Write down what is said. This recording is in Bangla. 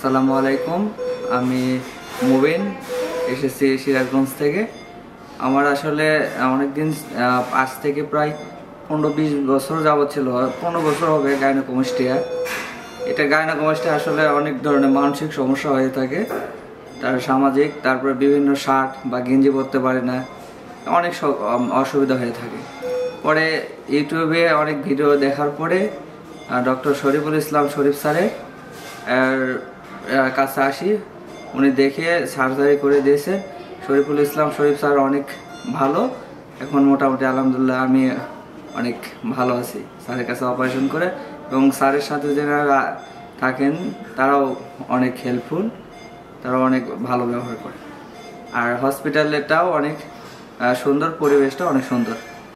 আসসালামু আলাইকুম। আমি মুবিন, এসেছি সিরাজগঞ্জ থেকে। আমার আসলে অনেকদিন, আজ থেকে প্রায় 15-20 বছর যাবত ছিল, 15 বছর হবে গাইনোকোমাস্টিয়া। এটা গাইনোকোমাস্টিয়া আসলে অনেক ধরনের মানসিক সমস্যা হয়ে থাকে, তার সামাজিক, তারপরে বিভিন্ন শার্ট বা গেঞ্জি পরতে পারে না, অনেক অসুবিধা হয়ে থাকে। পরে ইউটিউবে অনেক ভিডিও দেখার পরে ডক্টর শরীফুল ইসলাম শরীফ স্যারের কাছে আসি। উনি দেখে সার্জারি করে দিয়েছে। শরীফুল ইসলাম শরীফ স্যার অনেক ভালো, এখন মোটামুটি আলহামদুলিল্লাহ আমি অনেক ভালো আছি স্যারের কাছে অপারেশন করে। এবং স্যারের সাথে যারা থাকেন তারাও অনেক হেল্পফুল, তারা অনেক ভালো ব্যবহার করে। আর হসপিটালটাও অনেক সুন্দর, পরিবেশটা অনেক সুন্দর।